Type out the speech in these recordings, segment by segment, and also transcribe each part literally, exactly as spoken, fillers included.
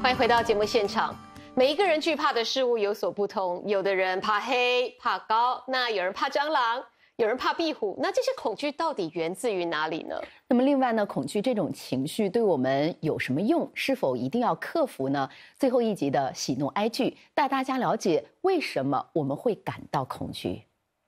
欢迎回到节目现场。每一个人惧怕的事物有所不同，有的人怕黑、怕高，那有人怕蟑螂，有人怕壁虎。那这些恐惧到底源自于哪里呢？ 那么另外呢，恐惧这种情绪对我们有什么用？是否一定要克服呢？最后一集的喜怒哀惧带大家了解为什么我们会感到恐惧。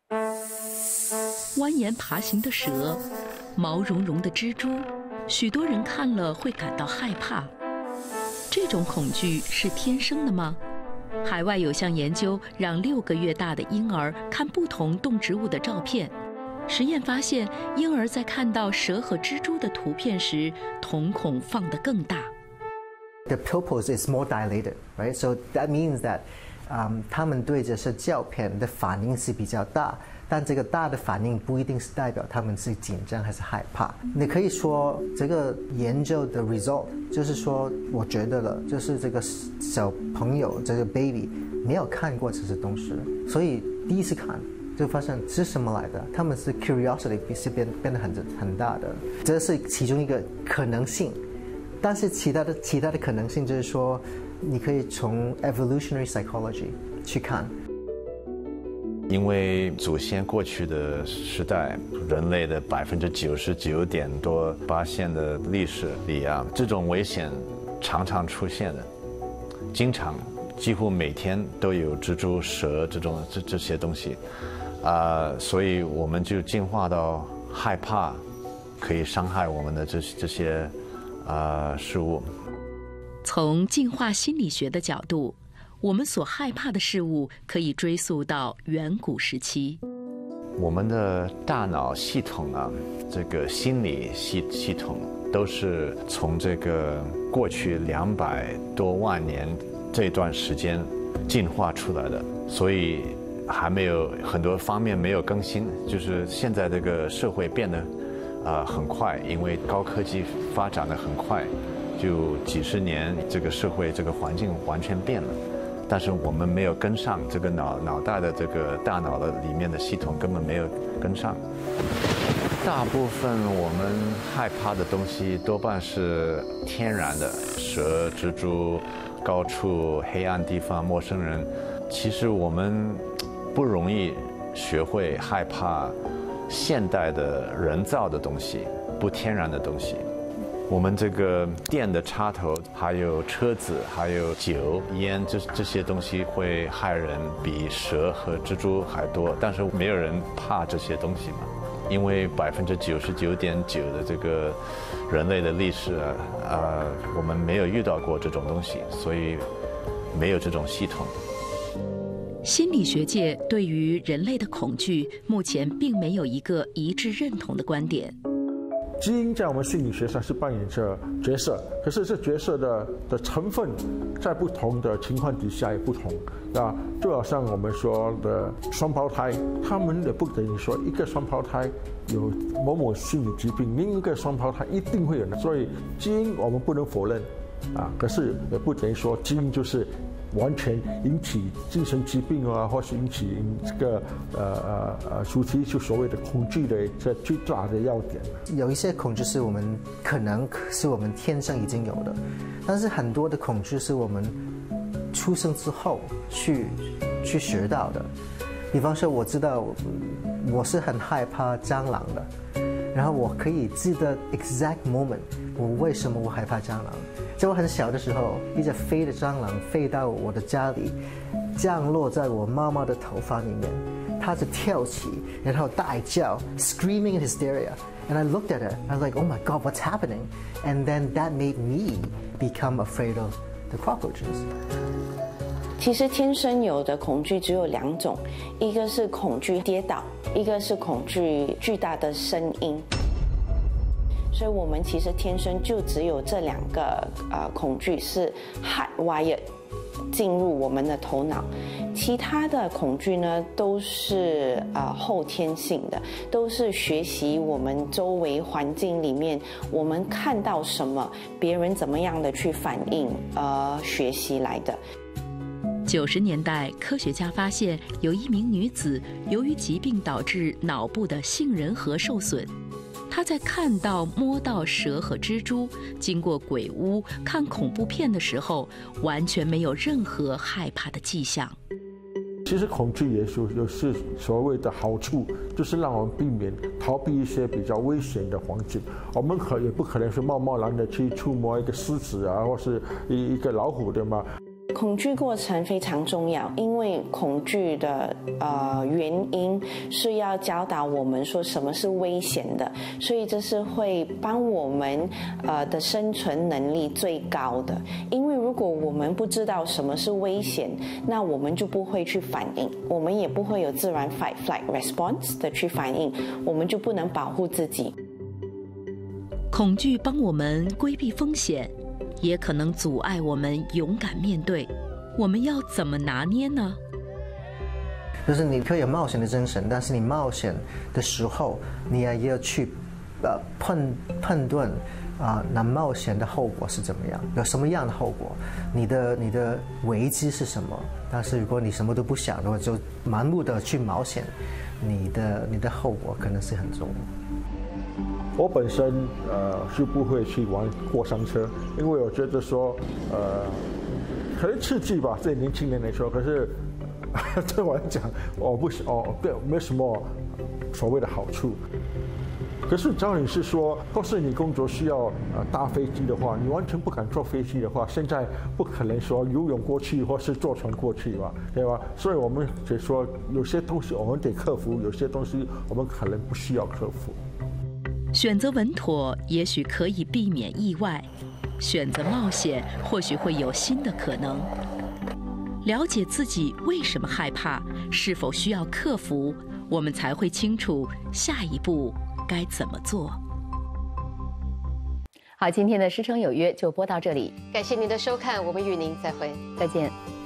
蜿蜒爬行的蛇，毛茸茸的蜘蛛，许多人看了会感到害怕。这种恐惧是天生的吗？海外有项研究让六个月大的婴儿看不同动植物的照片，实验发现，婴儿在看到蛇和蜘蛛的图片时，瞳孔放得更大。 The pupils is more dilated, right? So that means that, um, 他们对这些照片的反应是比较大。但这个大的反应不一定是代表他们是紧张还是害怕。你可以说这个研究的 result 就是说，我觉得了，就是这个小朋友这个 baby 没有看过这些东西，所以第一次看就发现是什么来的，他们是 curiosity 是变变得很很大的，这是其中一个可能性。但是其他的其他的可能性就是说，你可以从 evolutionary psychology 去看。 因为祖先过去的时代，人类的百分之九十九点多八线的历史里啊，这种危险常常出现的，经常几乎每天都有蜘蛛、蛇这种这这些东西，啊、呃，所以我们就进化到害怕可以伤害我们的这这些啊、呃、事物。 从进化心理学的角度，我们所害怕的事物可以追溯到远古时期。 我们的大脑系统啊，这个心理系系统都是从这个过去两百多万年这段时间进化出来的，所以还没有很多方面没有更新。就是现在这个社会变得啊、呃、很快，因为高科技发展得很快，就几十年这个社会这个环境完全变了。但是我们没有跟上，这个脑脑袋的这个大脑的里面的系统根本没有跟上。大部分我们害怕的东西多半是天然的，蛇、蜘蛛、高处、黑暗地方、陌生人。其实我们不容易学会害怕现代的人造的东西，不天然的东西。我们这个电的插头，还有车子，还有酒、烟，这这些东西会害人，比蛇和蜘蛛还多。但是没有人怕这些东西嘛，因为百分之九十九点九的这个人类的历史啊，呃，我们没有遇到过这种东西，所以没有这种系统。 心理学界对于人类的恐惧，目前并没有一个一致认同的观点。 基因在我们心理学上是扮演着角色，可是这角色的的成分在不同的情况底下也不同啊。就好像我们说的双胞胎，他们也不等于说一个双胞胎有某某心理疾病，另一个双胞胎一定会有的。所以基因我们不能否认啊，可是也不等于说基因就是完全引起精神疾病啊，或是引起这个呃呃呃，主题就所谓的恐惧的这最大的要点。 有一些恐惧是我们可能是我们天生已经有的，但是很多的恐惧是我们出生之后去去学到的。比方说，我知道我是很害怕蟑螂的，然后我可以记得 exact moment 我为什么我害怕蟑螂。在我很小的时候，一只飞的蟑螂飞到我的家里，降落在我妈妈的头发里面，它就跳起，然后大叫 ，screaming in hysteria. And I looked at it, I was like, oh my God, what's happening? And then that made me become afraid of the cockroaches. 其实天生有的恐惧只有两种，一个是恐惧跌倒，一个是恐惧巨大的声音。所以我们其实天生就只有这两个呃恐惧是 hardwired 进入我们的头脑，其他的恐惧呢都是呃后天性的，都是学习我们周围环境里面我们看到什么，别人怎么样的去反应，呃学习来的。 九十年代，科学家发现有一名女子由于疾病导致脑部的杏仁核受损。 他在看到、摸到蛇和蜘蛛，经过鬼屋看恐怖片的时候，完全没有任何害怕的迹象。 其实恐惧也有有是所谓的好处，就是让我们避免逃避一些比较危险的环境。我们可也不可能是贸贸然的去触摸一个狮子啊，或是一一个老虎，对吗？ 恐惧过程非常重要，因为恐惧的呃原因是要教导我们说什么是危险的，所以这是会帮我们呃的生存能力最高的。因为如果我们不知道什么是危险，那我们就不会去反应，我们也不会有自然 fight flight response 的去反应，我们就不能保护自己。 恐惧帮我们规避风险，也可能阻碍我们勇敢面对。我们要怎么拿捏呢？ 就是你可以有冒险的精神，但是你冒险的时候，你也要去呃判判断啊，那、呃、冒险的后果是怎么样，有什么样的后果，你的你的危机是什么？但是如果你什么都不想的话，就盲目的去冒险，你的你的后果可能是很重。 我本身呃是不会去玩过山车，因为我觉得说呃可能刺激吧，对年轻人来说，可是对我来讲，我不哦对没什么所谓的好处。可是只要你是说，或是你工作需要呃搭飞机的话，你完全不敢坐飞机的话，现在不可能说游泳过去或是坐船过去吧，对吧？所以我们就说有些东西我们得克服，有些东西我们可能不需要克服。 选择稳妥，也许可以避免意外；选择冒险，或许会有新的可能。了解自己为什么害怕，是否需要克服，我们才会清楚下一步该怎么做。 好，今天的师承有约就播到这里， 感谢您的收看，我们与您再会， 再见。